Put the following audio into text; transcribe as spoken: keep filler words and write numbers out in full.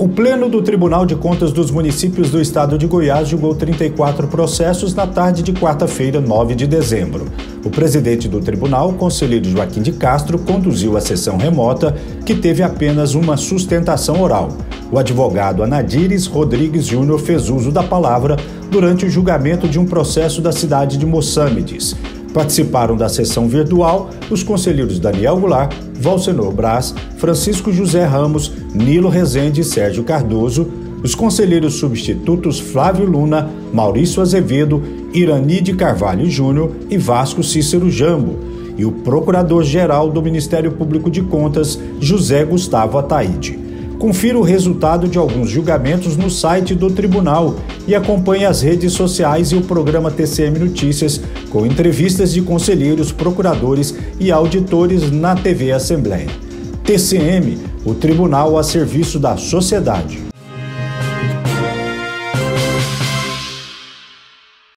O Pleno do Tribunal de Contas dos Municípios do Estado de Goiás julgou trinta e quatro processos na tarde de quarta-feira, nove de dezembro. O presidente do tribunal, conselheiro Joaquim de Castro, conduziu a sessão remota, que teve apenas uma sustentação oral. O advogado Anadires Rodrigues Júnior fez uso da palavra durante o julgamento de um processo da cidade de Mossâmedes. Participaram da sessão virtual os conselheiros Daniel Goulart, Valcenor Braz, Francisco José Ramos, Nilo Rezende e Sérgio Cardoso, os conselheiros substitutos Flávio Luna, Maurício Azevedo, Irani de Carvalho Júnior e Vasco Cícero Jambo, e o procurador-geral do Ministério Público de Contas, José Gustavo Ataíde. Confira o resultado de alguns julgamentos no site do tribunal e acompanhe as redes sociais e o programa T C M Notícias, com entrevistas de conselheiros, procuradores e auditores na T V Assembleia. T C M, o tribunal a serviço da sociedade.